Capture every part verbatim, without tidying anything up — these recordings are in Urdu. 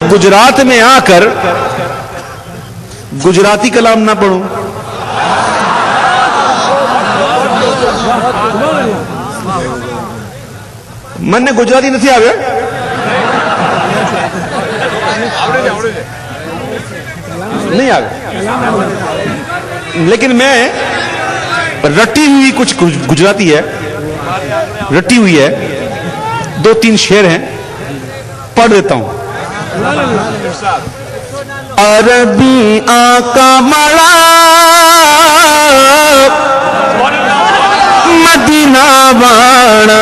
گجرات میں آ کر گجراتی کلام نہ پڑھوں؟ من نے گجراتی نہیں آگے نہیں آگے، لیکن میں رٹی ہوئی کچھ گجراتی ہے، رٹی ہوئی ہے، دو تین شعر ہیں، پڑھ دیتا ہوں. عربی آقا مڑا مدینہ واڑا،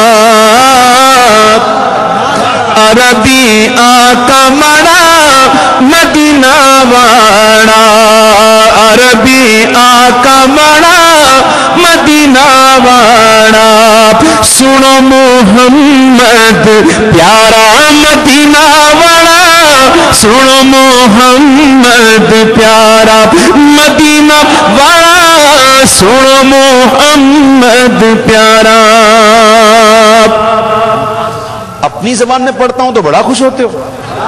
عربی آقا مڑا مدینہ واڑا، عربی آقا مڑا مدینہ واڑا، سنو محمد پیارا مدینہ واڑا، سنو محمد پیارا مدینہ واڑا، سنو محمد پیارا. اپنی زبان میں پڑھتا ہوں تو بڑا خوش ہوتے ہو.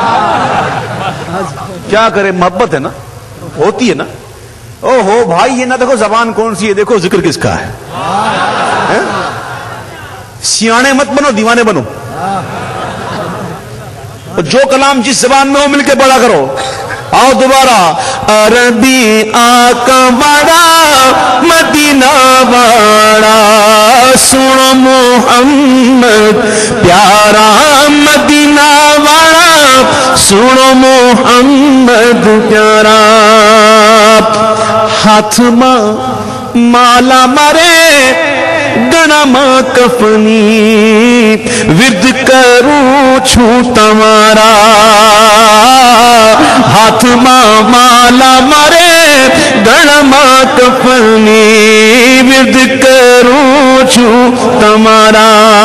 کیا کرے، محبت ہے نا، ہوتی ہے نا. او ہو بھائی، یہ نہ دیکھو زبان کون سی ہے، دیکھو ذکر کس کا ہے. سیانے مت بنو، دیوانے بنو. جو کلام جس زبان میں ہو مل کے پڑھا کرو. آؤ دوبارہ. عربی آقا مڑا مدینہ واڑا، سنو محمد پیارا مدینہ واڑا، سنو محمد پیارا. ہاتھ ماں مالا مرے گنا ماں کفنی، ورد کروں چھوں تمہارا. ہاتھ ماں مالا مرے گنا ماں کفنی، ورد کروں چھوں تمہارا.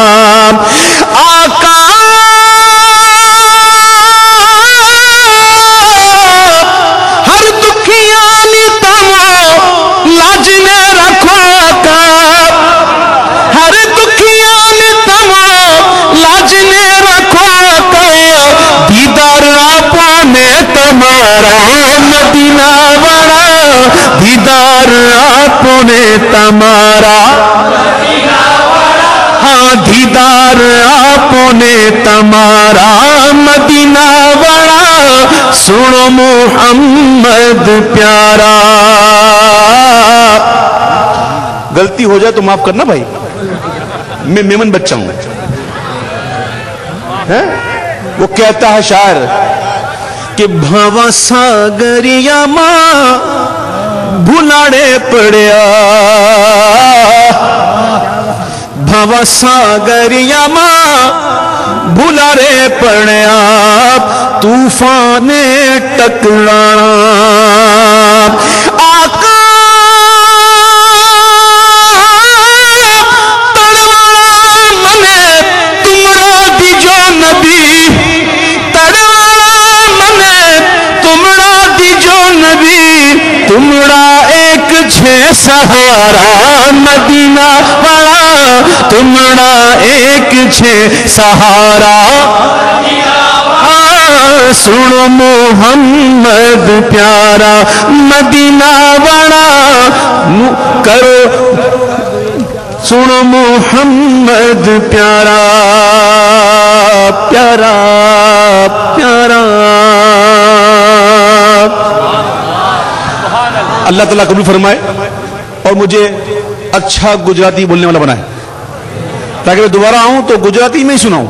آقا ہر دکھیانی تمو لاج نے رکھو، ہر دکھیانی تمو لاج نے رکھو، دیدار آپ نے تمہارا مدینہ واڑا، دیدار آپ نے تمہارا، ہاں دیدار آپ نے تمہارا مدینہ واڑا، سنو محمد پیارا. غلطی ہو جائے تو معاف کرنا بھائی، میں میمن بچہ ہوں. وہ کہتا ہے شاعر کہ بھاوا ساگریا ماں بھلاڑے پڑیا، بھاوا ساگریا ماں بھلاڑے پڑیا، طوفان ٹکرانا. آقا تمڑا ایک چھ سہارا مدینہ واڑا، تمڑا ایک چھ سہارا. سنو محمد پیارا مدینہ واڑا، کرو سنو محمد پیارا پیارا پیارا. اللہ تعالیٰ قبول فرمائے اور مجھے اچھا گجراتی بولنے والا بنائے، تاکہ میں دوبارہ آؤں تو گجراتی میں ہی سناؤں.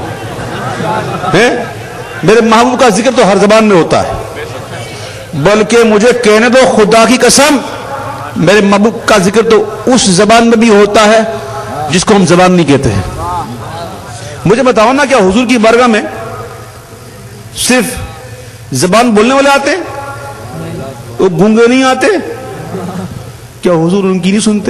میرے محبوب کا ذکر تو ہر زبان میں ہوتا ہے، بلکہ مجھے کہنے دو خدا کی قسم، میرے محبوب کا ذکر تو اس زبان میں بھی ہوتا ہے جس کو ہم زبان نہیں کہتے ہیں. مجھے بتاؤ نا، کیا حضور کی بارگاہ میں صرف زبان بولنے والے آتے ہیں؟ وہ گونگے نہیں آتے؟ کیا حضور ان کی نہیں سنتے؟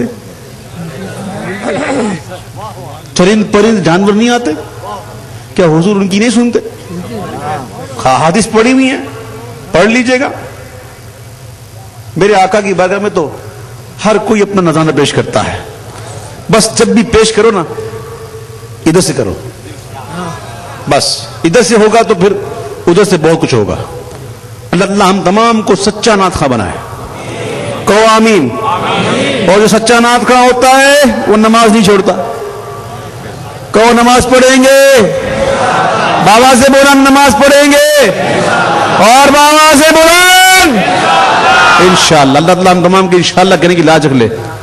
چرند پرند جانور نہیں آتے؟ کیا حضور ان کی نہیں سنتے؟ حدیث پڑھی ہوئی ہیں، پڑھ لیجئے گا. میرے آقا کی بارگاہ میں تو ہر کوئی اپنا نذرانہ پیش کرتا ہے. بس جب بھی پیش کرو نا، ادھر سے کرو، بس ادھر سے ہوگا تو پھر ادھر سے بہت کچھ ہوگا. اللہ اللہ ہم تمام کو سچا نعت خواہ بنائے. کہو آمین. اور جو سچا نعت خواہ ہوتا ہے وہ نماز نہیں چھوڑتا. کہو نماز پڑھیں گے. بابا سے بولا نماز پڑھیں گے. اور بابا سے بولا انشاءاللہ. اللہ اللہ ہم تمام کی انشاءاللہ کہنے کی لاج رکھ لے.